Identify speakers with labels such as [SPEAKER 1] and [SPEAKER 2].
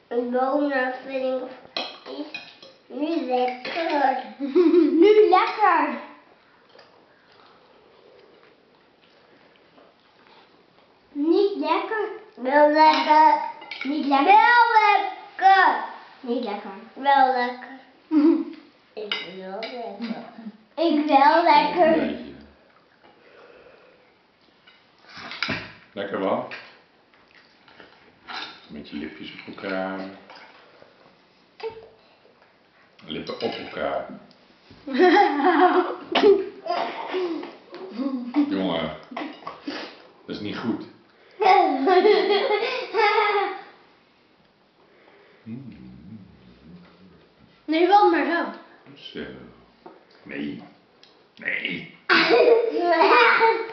[SPEAKER 1] Een bonen vind ik nu lekker.
[SPEAKER 2] Nu lekker. Niet lekker.
[SPEAKER 1] Wel lekker.
[SPEAKER 2] Niet lekker.
[SPEAKER 1] Wel lekker.
[SPEAKER 2] Niet lekker.
[SPEAKER 1] Wel lekker. Ik wil lekker.
[SPEAKER 2] Ik wel lekker.
[SPEAKER 3] Een beetje. Lekker wel. Met je lipjes op elkaar. Lippen op elkaar. Jongen, dat is niet goed.
[SPEAKER 2] Nee, wel maar zo.
[SPEAKER 3] Zo. Nee. Nee.